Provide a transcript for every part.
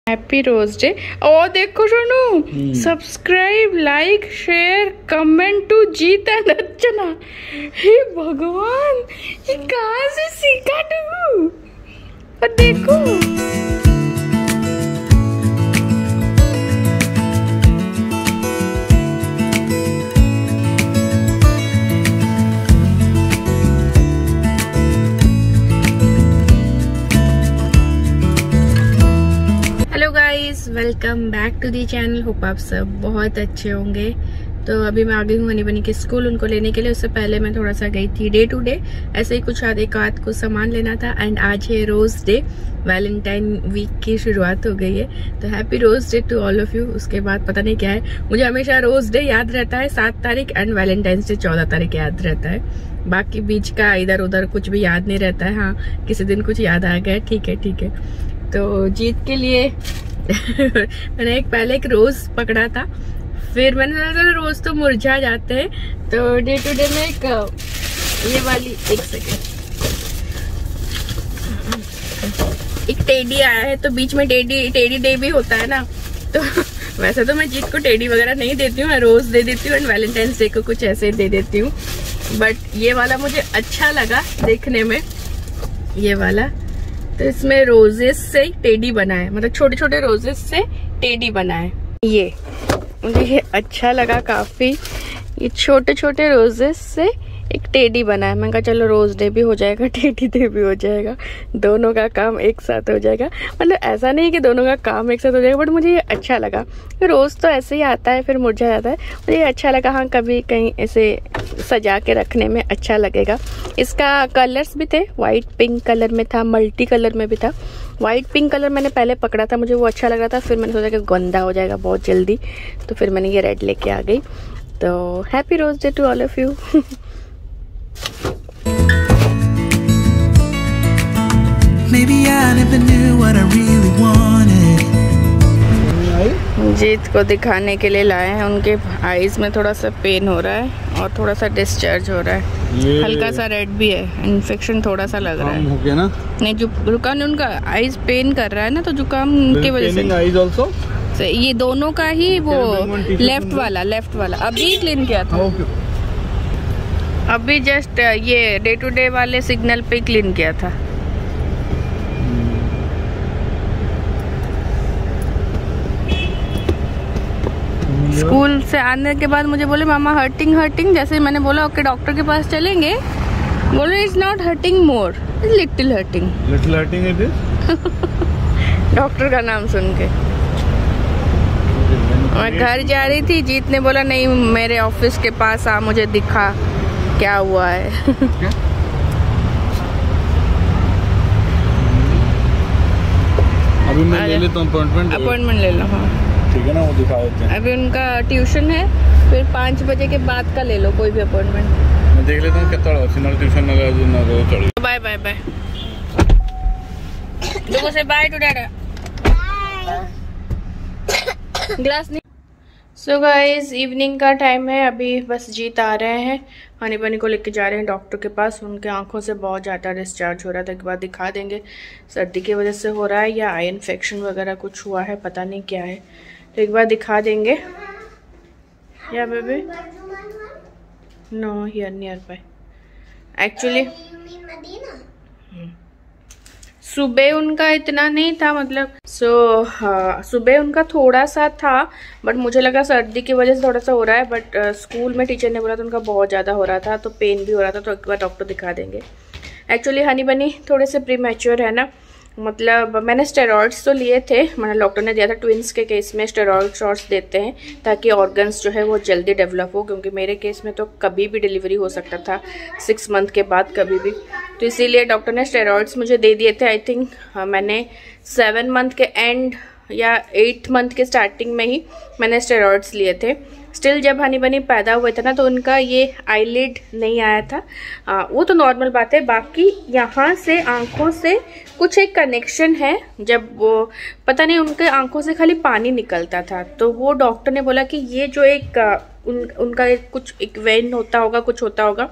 Happy rose day. और देखो Sonu, subscribe, like, share, comment to Jeet and Archana. हे भगवान, ये कहाँ से सीखा तू? और देखो welcome back to the channel. Hope आप सब बहुत अच्छे होंगे। तो अभी मैं आ गई हूँ हनी बनी के स्कूल उनको लेने के लिए। उससे पहले मैं थोड़ा सा गई थी डे टू डे, ऐसे ही कुछ एक आध कुछ सामान लेना था। एंड आज है रोज डे, वैलेंटाइन वीक की शुरुआत हो गई है। तो happy rose day to all of you. उसके बाद पता नहीं क्या है, मुझे हमेशा रोज डे याद रहता है 7 तारीख एंड वैलेंटाइंस डे 14 तारीख याद रहता है। बाकी बीच का इधर उधर कुछ भी याद नहीं रहता है। हाँ, किसी दिन कुछ याद आ गया, ठीक है ठीक है। तो जीत के लिए मैंने पहले एक रोज पकड़ा था, फिर मैंने सोचा रोज तो मुरझा जाते हैं, तो डे टू डे में एक ये वाली, एक सेकेंड, एक टेडी आया है। तो बीच में टेडी डे भी होता है ना। तो वैसे तो मैं जीत को टेडी वगैरह नहीं देती हूँ, रोज दे देती हूँ एंड वैलेंटाइंस डे को कुछ ऐसे दे देती हूँ। बट ये वाला मुझे अच्छा लगा देखने में, ये वाला। तो इसमें रोजेस से टेडी बना है, मतलब छोटे छोटे रोजेस से टेडी बना है। ये मुझे ये अच्छा लगा काफी। ये छोटे छोटे रोजेस से एक टेडी बना है। मैं कहा चलो रोज डे भी हो जाएगा, टेडी डे भी हो जाएगा, दोनों का काम एक साथ हो जाएगा। मतलब ऐसा नहीं है कि दोनों का काम एक साथ हो जाएगा, बट मुझे ये अच्छा लगा। रोज तो ऐसे ही आता है फिर मुरझा जाता है, मुझे ये अच्छा लगा। हाँ, कभी कहीं ऐसे सजा के रखने में अच्छा लगेगा। इसका कलर्स भी थे, वाइट पिंक कलर में था, मल्टी कलर में भी था। वाइट पिंक कलर मैंने पहले पकड़ा था, मुझे वो अच्छा लग रहा था। फिर मैंने सोचा कि गंदा हो जाएगा बहुत जल्दी, तो फिर मैंने ये रेड लेके आ गई। तो happy rose day to all of you. Maybe I never knew what I really wanted. Jeet को दिखाने के लिए लाए हैं। उनके आईज में थोड़ा सा पेन हो रहा है और थोड़ा सा डिस्चार्ज हो रहा है, हल्का सा रेड भी है, इन्फेक्शन थोड़ा सा लग रहा है। हो गया ना? नहीं, जुकाम, उनका आईज पेन कर रहा है ना, तो जुकाम की वजह से। Eyes also? ये दोनों का ही, वो लेफ्ट वाला अभी क्लीन किया था, अभी जस्ट ये डे टू डे वाले सिग्नल पे क्लीन किया था। स्कूल से आने के बाद मुझे बोले मामा हर्टिंग। जैसे मैंने बोला ओके डॉक्टर के पास चलेंगे, बोले it's not hurting more, it's little hurting it is. Doctor का नाम सुन के मैं घर जा रही थी, जीत ने बोला नहीं मेरे ऑफिस के पास आ, मुझे दिखा क्या हुआ है। अभी मैं ले लेता हूँ अपॉइंटमेंट ले लो। हाँ ठीक है ना, वो दिखा देते हैं। अभी उनका ट्यूशन है, फिर 5 बजे के बाद का ले लो कोई भी अपॉइंटमेंट। मैं देख लेता हूँ कितना ट्यूशन ना। बाय बाय बाय, लोगों से बाय टू डैडा। ग्लास नहीं। सो गाइज, इवनिंग का टाइम है, अभी बस जीत आ रहे हैं, हनी बनी को लेके जा रहे हैं डॉक्टर के पास। उनके आंखों से बहुत ज़्यादा डिस्चार्ज हो रहा था, एक बार दिखा देंगे। सर्दी की वजह से हो रहा है या आई इन्फेक्शन वगैरह कुछ हुआ है, पता नहीं क्या है, तो एक बार दिखा देंगे। या baby no here nearby actually. सुबह उनका इतना नहीं था, मतलब सुबह उनका थोड़ा सा था, बट मुझे लगा सर्दी की वजह से थोड़ा सा हो रहा है। बट स्कूल में टीचर ने बोला था उनका बहुत ज़्यादा हो रहा था, तो पेन भी हो रहा था, तो एक बार डॉक्टर दिखा देंगे। एक्चुअली हनी बनी थोड़े से प्रीमैच्योर है ना, मतलब मैंने स्टेरॉइड्स तो लिए थे, मतलब डॉक्टर ने दिया था। ट्विंस के केस में स्टेरॉइड शॉट्स देते हैं ताकि ऑर्गन्स जो है वो जल्दी डेवलप हो, क्योंकि मेरे केस में तो कभी भी डिलीवरी हो सकता था 6 मंथ के बाद कभी भी, तो इसीलिए डॉक्टर ने स्टेरॉइड्स मुझे दे दिए थे। आई थिंक मैंने 7 मंथ के एंड या 8 मंथ के स्टार्टिंग में ही मैंने स्टेरॉइड्स लिए थे। स्टिल जब हनी बनी पैदा हुए थे ना, तो उनका ये आईलिड नहीं आया था, वो तो नॉर्मल बात है। बाकी यहाँ से आंखों से कुछ एक कनेक्शन है, जब वो पता नहीं उनके आंखों से खाली पानी निकलता था, तो वो डॉक्टर ने बोला कि ये जो एक उनका कुछ एक वेन होता होगा, कुछ होता होगा,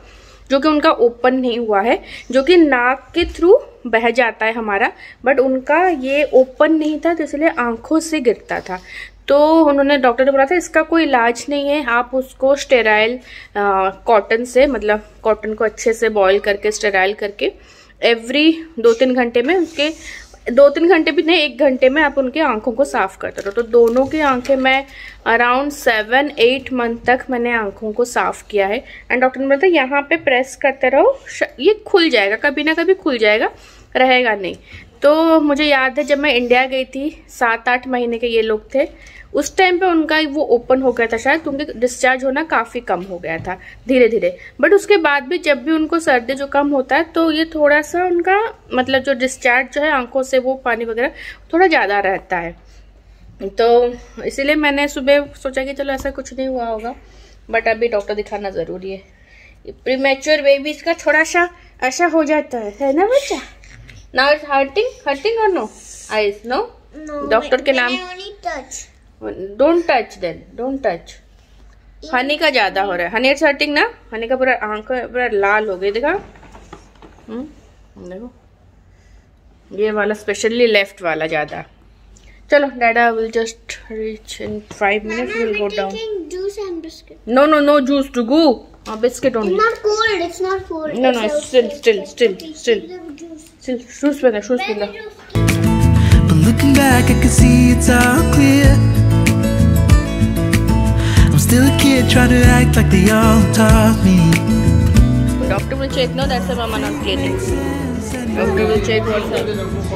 जो कि उनका ओपन नहीं हुआ है, जो कि नाक के थ्रू बह जाता है हमारा, बट उनका ये ओपन नहीं था तो इसलिए आंखों से गिरता था। तो उन्होंने, डॉक्टर ने बोला था इसका कोई इलाज नहीं है, आप उसको स्टेराइल कॉटन से, मतलब कॉटन को अच्छे से बॉईल करके स्टेराइल करके एवरी 2-3 घंटे में, उसके 2-3 घंटे भी नहीं, 1 घंटे में आप उनके आंखों को साफ करते रहो। तो दोनों की आंखें मैं अराउंड 7-8 मंथ तक मैंने आंखों को साफ किया है। एंड डॉक्टर ने बोला यहाँ पे प्रेस करते रहो, ये खुल जाएगा, कभी ना कभी खुल जाएगा, रहेगा नहीं। तो मुझे याद है जब मैं इंडिया गई थी, 7-8 महीने के ये लोग थे, उस टाइम पे उनका वो ओपन हो गया था शायद, क्योंकि डिस्चार्ज होना काफ़ी कम हो गया था धीरे धीरे। बट उसके बाद भी जब भी उनको सर्दी जुकाम होता है तो ये थोड़ा सा उनका, मतलब जो डिस्चार्ज जो है आंखों से, वो पानी वगैरह थोड़ा ज़्यादा रहता है। तो इसीलिए मैंने सुबह सोचा कि चलो ऐसा कुछ नहीं हुआ होगा, बट अभी डॉक्टर दिखाना ज़रूरी है। प्रीमेच्योर बेबीज का थोड़ा सा ऐसा हो जाता है ना बच्चा। नाउ इट्स हर्टिंग और नो आईज, नो डॉक्टर के नाम, don't touch then, don't touch. Honey का ज्यादा हो रहा है, हनी इट्स हर्टिंग ना, हनी का पूरा आंख पूरा लाल हो गई, देखा। देखो ये वाला स्पेशली लेफ्ट वाला ज्यादा। चलो dada will just reach in 5 minutes, will go down. No juice to go, biscuit only. It's not cold. No, still shoes पहना। But looking back, I can see it's all clear. I'm still a kid trying to act like they all taught me. Doctor will check. No, that's a mama not cleaning. Doctor will check what's up.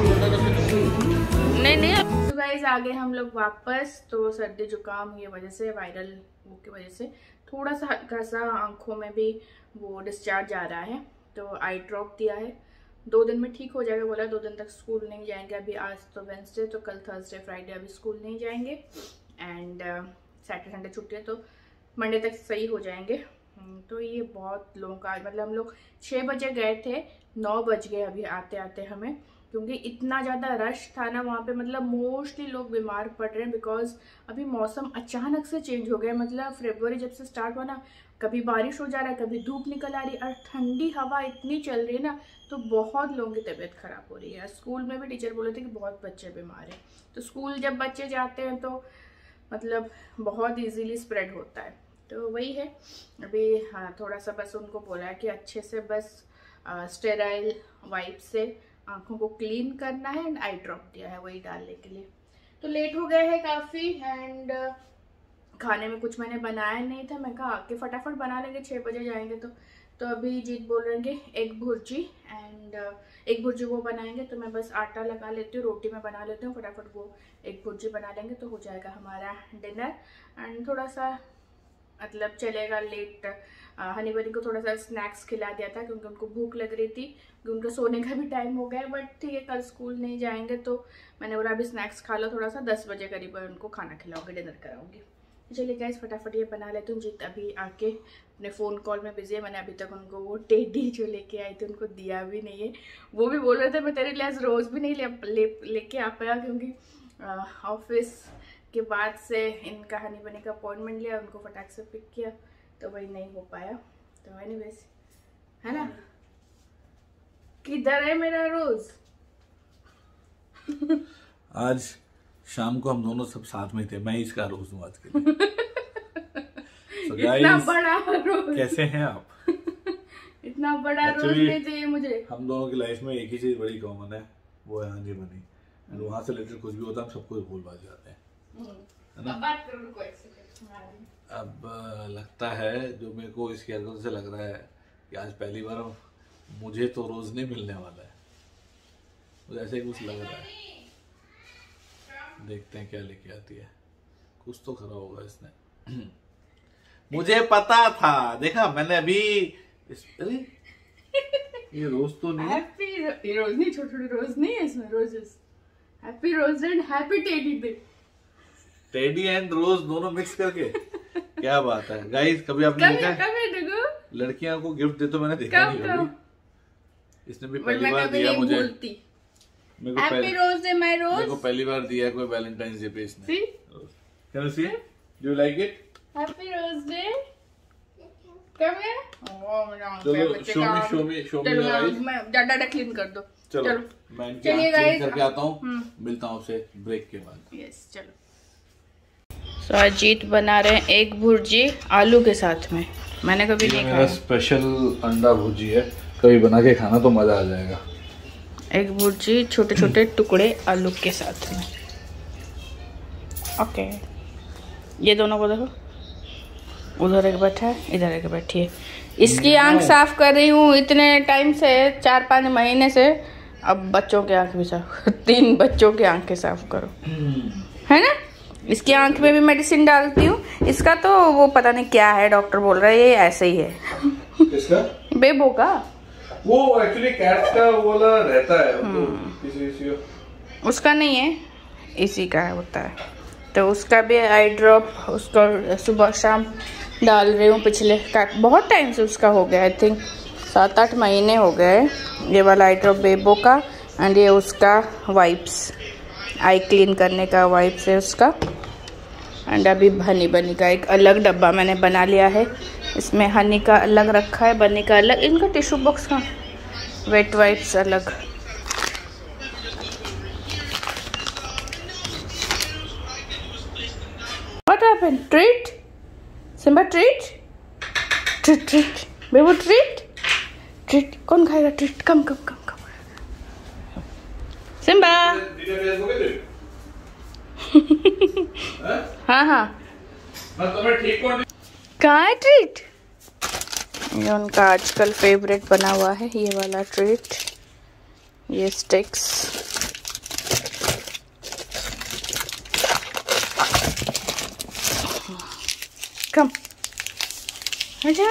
नहीं। तो guys आ गए हम लोग वापस। तो सर्दी जुकाम की वजह से, वायरल वो की वजह से थोड़ा सा हल्का सा आंखों में भी वो डिस्चार्ज आ रहा है। तो आई ड्रॉप दिया है, 2 दिन में ठीक हो जाएगा बोला। 2 दिन तक स्कूल नहीं जाएंगे। अभी आज तो वेंसडे, तो कल थर्सडे फ्राइडे अभी स्कूल नहीं जाएंगे। एंड सैटरडे संडे छुट्टी है, तो मंडे तक सही हो जाएंगे। तो ये बहुत लोगों का, मतलब हम लोग 6 बजे गए थे, 9 बज गए अभी आते आते हमें, क्योंकि इतना ज़्यादा रश था ना वहाँ पे। मतलब मोस्टली लोग बीमार पड़ रहे हैं, बिकॉज अभी मौसम अचानक से चेंज हो गया। मतलब फरवरी जब से स्टार्ट हुआ ना, कभी बारिश हो जा रहा है, कभी धूप निकल आ रही है, और ठंडी हवा इतनी चल रही है ना, तो बहुत लोगों की तबीयत खराब हो रही है। स्कूल में भी टीचर बोले थे कि बहुत बच्चे बीमार हैं। तो स्कूल जब बच्चे जाते हैं तो मतलब बहुत इजीली स्प्रेड होता है। तो वही है अभी। हाँ, थोड़ा सा बस उनको बोला है कि अच्छे से बस स्टेराइल वाइप से आंखों को क्लीन करना है, एंड आई ड्रॉप दिया है वही डालने के लिए। तो लेट हो गए हैं काफ़ी, एंड खाने में कुछ मैंने बनाया नहीं था। मैं कहा आके फटाफट बना लेंगे, 6 बजे जाएंगे तो अभी जीत बोल रहे हैं egg bhurji, and egg bhurji वो बनाएंगे। तो मैं बस आटा लगा लेती हूँ, रोटी में बना लेती हूँ, फटाफट वो एग भुर्जी बना लेंगे तो हो जाएगा हमारा डिनर। एंड थोड़ा सा मतलब चलेगा लेट। हनी बनी को थोड़ा सा स्नैक्स खिला दिया था, क्योंकि उनको भूख लग रही थी, क्योंकि उनका सोने का भी टाइम हो गया। बट ठीक है, कल स्कूल नहीं जाएंगे तो मैंने बोला अभी स्नैक्स खा लो थोड़ा सा, 10 बजे करीब उनको खाना खिलाओगे, डिनर कराऊंगी। चलिए गाइस फटाफट ये बना लेती हूँ। जीत अभी आके अपने फ़ोन कॉल में बिजी है। मैंने अभी तक उनको वो टेडी जो लेके आई थी उनको दिया भी नहीं है। वो भी बोल रहे थे मैं तेरे लिए आज रोज़ भी नहीं लेके आ पाया, क्योंकि ऑफिस के बाद से इनका हनी बनी का अपॉइंटमेंट लिया, उनको फटाक से पिक किया, तो वही नहीं हो पाया। तो एनीवेज, है ना, किधर है मेरा रोज? आज शाम को हम दोनों सब साथ में थे, मैं इसका रोज हूँ आज के लिए। So इतना बड़ा रोज कैसे हैं आप? इतना बड़ा रोज नहीं चाहिए मुझे। हम दोनों की लाइफ में एक ही चीज बड़ी कॉमन है, वो है हनी बनी। एंड वहाँ से रिलेटेड कुछ भी होता है हम सबको भूल बात जाते हैं, है ना। अब लगता है जो मेरे को इसकी हरकत से लग रहा है कि आज पहली बार मुझे तो रोज नहीं मिलने वाला है, मुझे ऐसे ही कुछ लग रहा है। देखते हैं क्या लेके आती है, कुछ तो खरा होगा इसने। मुझे पता था, देखा मैंने अभी अरे ये रोज तो नहीं है। हैप्पी रोज नहीं, छोटे छोटे रोज नहीं है इसमें, roses. Happy rose and happy teddy day. Teddy and rose दोनों मिक्स करके क्या बात है गाइस। कभी आपने देखा लड़कियां को गिफ्ट दे तो मैंने देखा नहीं कभी। इसने भी पहली बार दिया मुझे। Happy rose day my rose. मेरे को पहली बार दिया कोई वैलेंटाइंस डे पे इसने। Can you see? Do you like it? Happy rose day. ज्यादा क्लीन कर दो। चलो मैं चलिए गाइस करके आता हूँ, मिलता हूँ आपसे ब्रेक के बाद। यस चलो। तो अजीत बना रहे हैं एग भुर्जी आलू के साथ में। मैंने कभी नहीं खाया। स्पेशल अंडा भुर्जी है, कभी बना के खाना तो मजा आ जाएगा। एग भुर्जी छोटे छोटे टुकड़े आलू के साथ में। ओके ये दोनों को देखो, उधर एक बैठा है, इधर एक बैठी है। इसकी आंख साफ कर रही हूँ इतने टाइम से, 4-5 महीने से। अब बच्चों की आंख भी साफ 3 बच्चों की आंखें साफ करो, है ना। इसकी आंख में भी मेडिसिन डालती हूँ। इसका तो वो पता नहीं क्या है, डॉक्टर बोल रहा है ये ऐसे ही है। इसका बेबो का वो एक्चुअली कैट्स का वाला रहता है, किसी उसका नहीं है, इसी का होता है। तो उसका भी आई ड्रॉप उसका सुबह शाम डाल रही हूँ। पिछले बहुत टाइम से उसका हो गया, आई थिंक 7-8 महीने हो गए। ये वाला आई ड्रॉप बेबो का, एंड ये उसका वाइप्स, आई क्लीन करने का वाइप्स है उसका। एंड अभी हनी बनी का एक अलग डब्बा मैंने बना लिया है। इसमें हनी का अलग रखा है, बनी का अलग। इनका टिश्यू बॉक्स का वेट वाइप्स अलग। What happened? Treat? Simba treat? Treat. Baby treat? Treat. कौन खाएगा treat? कम. Simba. हाँ। कहाँ है ट्रीट? ये उनका आजकल फेवरेट बना हुआ है, ये वाला ट्रीट, ये स्टिक्स। कम आजा।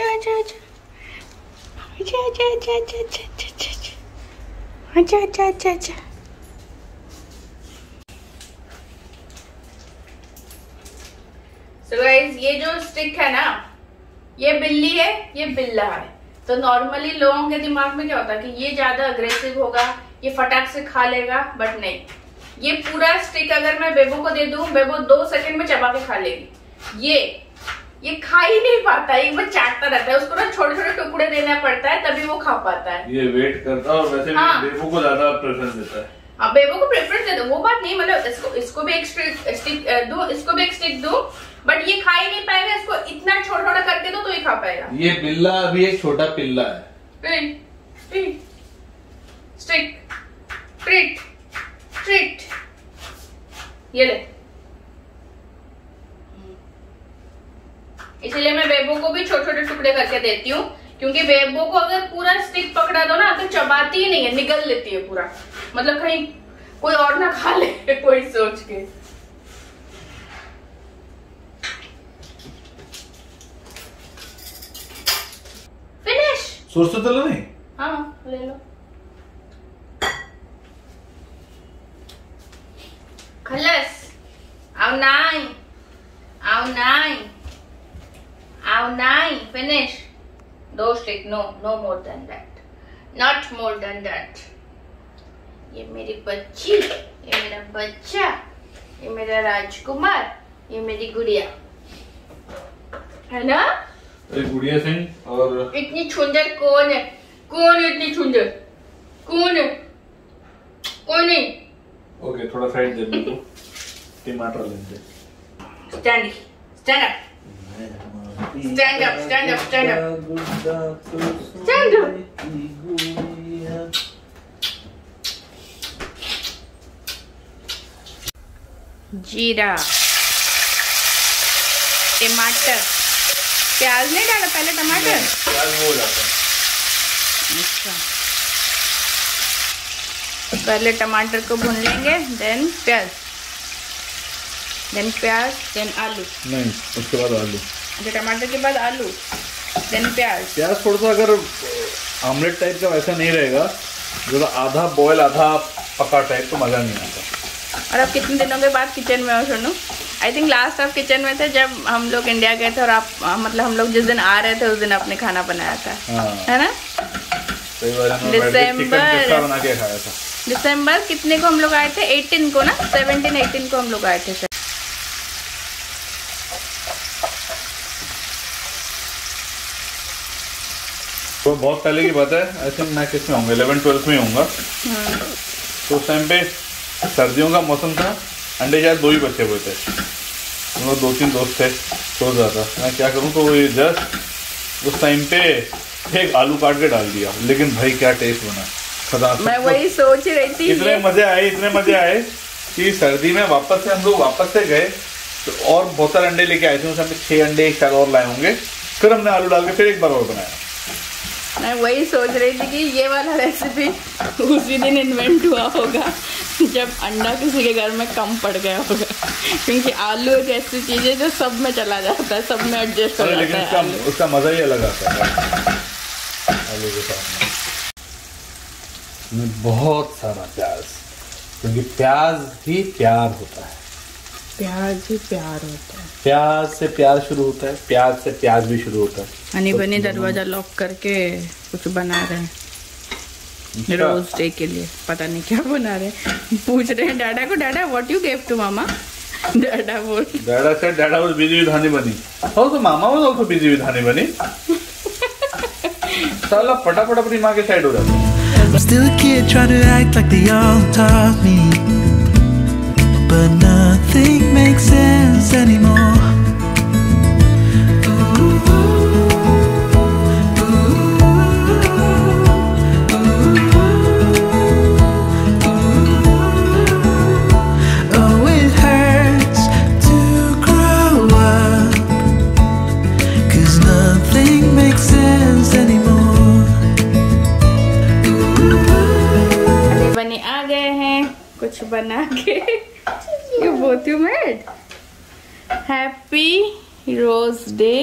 So guys, ये जो स्टिक है ना, ये बिल्ली है, ये बिल्ला है। तो नॉर्मली लोगों के दिमाग में क्या होता है कि ये ज्यादा अग्रेसिव होगा, ये फटाक से खा लेगा, बट नहीं। ये पूरा स्टिक अगर मैं बेबो को दे दूं, बेबो 2 सेकंड में चबा के खा लेगी। ये खा ही नहीं पाता, ये बस चाटता रहता है। उसको ना छोटे छोटे टुकड़े देना पड़ता है, तभी वो खा पाता है। ये वेट करता है और वैसे भी बेबो को ज्यादा प्रेफरेंस देता है। हाँ, बेबो को प्रेफरेंस दे दो, वो बात नहीं, मतलब इसको भी एक स्टिक दो, इसको भी एक स्टिक दो, बट ये खा ही नहीं पाएगा। इसको इतना छोटा छोटा करके दो तो ही खा पाएगा। ये बिल्ला अभी एक छोटा पिल्ला है। स्टिक, ट्रीट, ये ले। इसलिए मैं बेबो को भी छोटे छोटे टुकड़े करके देती हूँ, क्योंकि बेबो को अगर पूरा स्टिक पकड़ा दो ना तो चबाती ही नहीं है, निगल लेती है पूरा। मतलब कहीं कोई और ना खा ले कोई सोच के। फिनिश। सोच तो चलो नहीं। हाँ ले लो। खलस। आओ नाई। Finish. 2 stick, no more then that, not more then that. ये मेरी बच्ची, ये मेरा बच्चा, ये मेरा राजकुमार, ये मेरी गुड़िया, है ना। गुड़िया सिंह। और इतनी छुंदर कौन है? इतनी छुंदर कौन है? कोई नहीं। ओके, थोड़ा साइड दे दो। टमाटर ले दे। Stand up. जीरा, टमाटर, प्याज नहीं डाला, पहले टमाटर। प्याज हो जाता है। अच्छा, पहले टमाटर को भून लेंगे, देन प्याज, देन आलू। नहीं, उसके बाद आलू। अच्छा, टमाटर के बाद आलू, देन प्याज। थोड़ा सा अगर ऑमलेट टाइप का वैसा नहीं रहेगा, जो आधा बॉयल आधा पका टाइप, तो मजा नहीं आता। और अब कितने दिनों के बाद किचन में हो सोनू? आई थिंक लास्ट आप किचन में थे जब हम लोग इंडिया गए थे, और आप मतलब हम लोग जिस दिन आ रहे थे उस दिन आपने खाना बनाया था। है ना। दिसंबर कितने को हम लोग आए थे? 18 को ना, 17-18 को हम लोग आए थे। सर, 1 तो बहुत पहले की बात है, आई थिंक मैं किस में होऊंगा, 11-12 में होऊंगा। तो उस टाइम पे सर्दियों का मौसम था, अंडे शायद 2 ही बचे हुए थे, हम लोग 2-3 दोस्त थे, सो जाता मैं क्या करूँ, तो ये जस्ट उस टाइम पे एक आलू काट के डाल दिया, लेकिन भाई क्या टेस्ट बना, मैं वही सोच रही थी। इतने मजे आए कि सर्दी में वापस से हम लोग वापस से गए तो और बहुत सारे अंडे लेके आए थे, उस टाइम 6 अंडे एक साथ और लाए होंगे, फिर हमने आलू डाल के फिर एक बार और बनाया। मैं वही सोच रही थी कि ये वाला रेसिपी उसी दिन इन्वेंट हुआ होगा जब अंडा किसी के घर में कम पड़ गया होगा, क्योंकि आलू एक ऐसी चीज है जो सब में चला जाता है, सब में एडजस्ट हो जाता है। लेकिन उसका मजा ही अलग आता है आलू के साथ में बहुत सारा प्याज, क्योंकि प्याज ही प्यार होता है, प्याज ही प्यार होता है, प्याज से प्यार शुरू होता है, प्याज से प्याज भी शुरू होता है। हनी बनी दरवाजा लॉक करके कुछ बना रहे हैं रोज डे के लिए, पता नहीं क्या बना रहे हैं। पूछ रहे हैं डैडा को, dada what you give to mama? Dada was busy with Honey Bunny, also mama was also busy with Honey Bunny. साला फटाफट अपनी माँ के साइड हो जाता है। I'm still a kid trying to act like they all taught me, but nothing makes sense anymore. Oh, it hurts to grow up, 'cause nothing makes sense anymore. बने आ गए हैं कुछ बना के। You both you made. Happy Rose Day.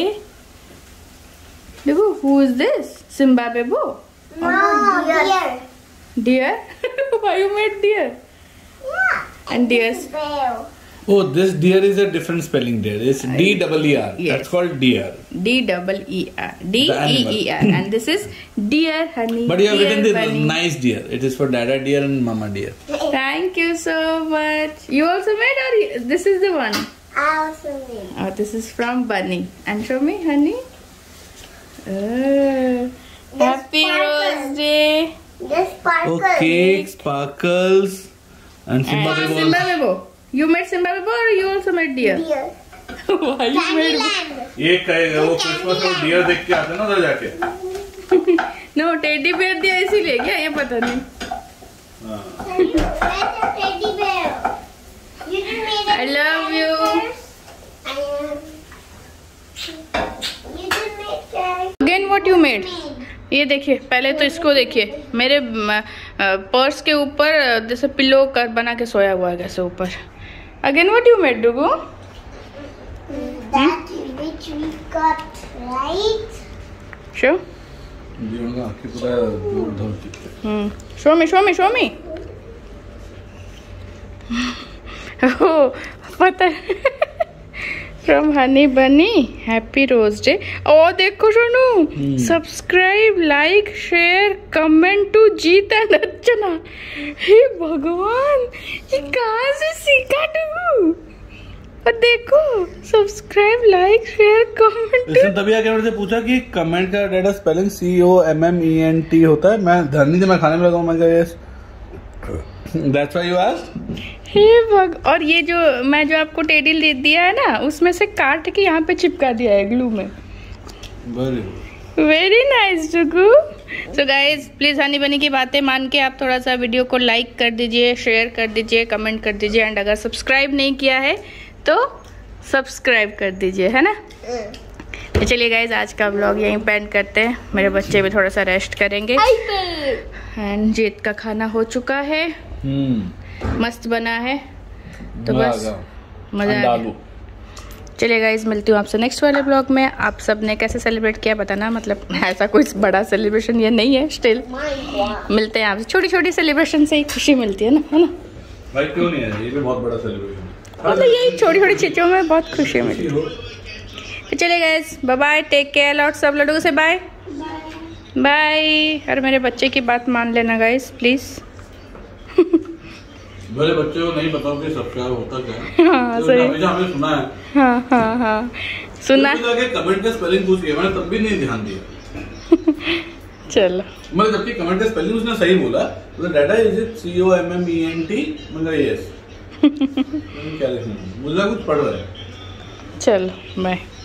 Look, who is this? Simba Bebo? No, deer. Deer? Why you made deer? Yeah. And deers? Bear. Oh, this deer is a different spelling deer. It's D-E-E-R. Yes. That's called deer. D-E-E-R. D-E-E-R. And this is deer, honey. But you have deer, written this bunny. nice deer. It is for Dada deer and Mama deer. Thank you so much. You also made, or this is the one? I also made. Oh, this is from Bunny. And show me, honey. Happy sparkles. Rose Day. This sparkle. Oh, cake, sparkles, and Simba And Bebo. Simba Bebo. You made Simba Bebo or you also made deer? Deer. Why you made? Candyland. ये कहेगा वो Christmas में dear देख के आते हैं ना उधर जाके। No, टेडी बेयर दिया इसीलिए क्या? ये पता नहीं. Where's the teddy bear? You didn't make I love you. You didn't make that. Again, what you made? ये देखिए, पहले तो इसको देखिए, मेरे पर्स के ऊपर जैसे पिलो कर बना के सोया हुआ है कैसे ऊपर. Again, what you made, Dugu? That which we got, right? Show. Show me, show me, show me. Oh, पता है. From Honey Bunny, Happy Rose Day. और देखो Sonu, subscribe, like, share, comment to Jeet and Archana. हे भगवान, ये कहाँ से सीखा तू? और देखो, सब्सक्राइब, लाइक, शेयर, कमेंट. इसने तभी आके मेरे से पूछा कि कमेंट का डाटा स्पेलिंग COMMENT होता है. मैं ध्यान नहीं, मैं खाने में लगा, मैं कहा yes, that's why you asked. हे भग. और ये जो मैं जो आपको टेडी ले दिया है ना, उसमें से काट के यहाँ पे चिपका दिया है ग्लू में. वेरी नाइस डुगू. So guys, please Honey Bunny की बातें मान के आप थोड़ा सा वीडियो को लाइक कर दीजिए, शेयर कर दीजिए, कमेंट कर दीजिए, एंड अगर सब्सक्राइब नहीं किया है तो सब्सक्राइब कर दीजिए, है ना. तो चलिए गाइज, आज का व्लॉग यहीं पेंड करते हैं. मेरे बच्चे भी थोड़ा सा रेस्ट करेंगे. एंड जीत का खाना हो चुका है, मस्त बना है, तो बस मजा आ गया. चलिए गाइज, मिलती हूँ आपसे नेक्स्ट वाले ब्लॉग में. आप सब ने कैसे सेलिब्रेट किया बताना. मतलब ऐसा कोई बड़ा सेलिब्रेशन ये नहीं है, स्टिल मिलते हैं आपसे. छोटी छोटी सेलिब्रेशन से ही खुशी मिलती है ना, है ना भाई. क्यों नहीं है, ये भी बहुत बड़ा सेलिब्रेशन. मतलब यही छोटी छोटी चीजों में बहुत खुशी मिलती है. तो चलिए guys, bye bye, take care. Lot सब लोगों से बाय बाय. और मेरे बच्चे की बात मान लेना गाइज, प्लीज. मेरे बच्चे को नहीं बताओ कि सब्सक्राइब होता क्या है. हाँ सही. हमें सुना है. हाँ हाँ हाँ सुना. कमेंट का स्पेलिंग पूछ के मैंने तब भी नहीं ध्यान दिया. चलो मतलब जबकि कमेंट का स्पेलिंग उसने सही बोला, तो डाटा इज इट COMMENT, मतलब यस क्या लिखना, मुझे कुछ पढ़ रहा है। चलो बाय।